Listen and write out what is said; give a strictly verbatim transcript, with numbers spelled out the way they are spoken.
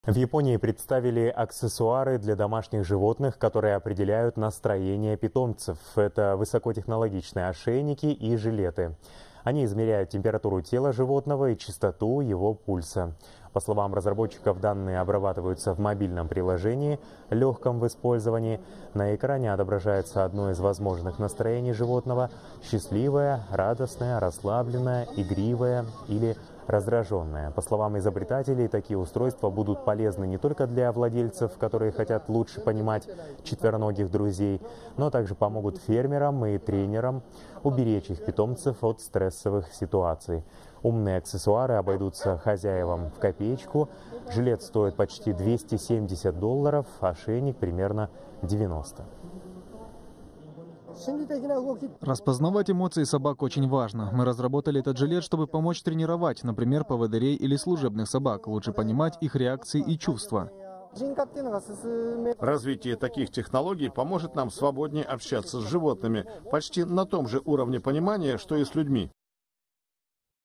В Японии представили аксессуары для домашних животных, которые определяют настроение питомцев. Это высокотехнологичные ошейники и жилеты. Они измеряют температуру тела животного и частоту его пульса. По словам разработчиков, данные обрабатываются в мобильном приложении, легком в использовании. На экране отображается одно из возможных настроений животного – счастливое, радостное, расслабленное, игривое или раздраженное. По словам изобретателей, такие устройства будут полезны не только для владельцев, которые хотят лучше понимать четвероногих друзей, но также помогут фермерам и тренерам уберечь их питомцев от стрессовых ситуаций. Умные аксессуары обойдутся хозяевам в копеечку. Жилет стоит почти двести семьдесят долларов, а ошейник примерно девяносто. Распознавать эмоции собак очень важно. Мы разработали этот жилет, чтобы помочь тренировать, например, поводырей или служебных собак, лучше понимать их реакции и чувства. Развитие таких технологий поможет нам свободнее общаться с животными, почти на том же уровне понимания, что и с людьми.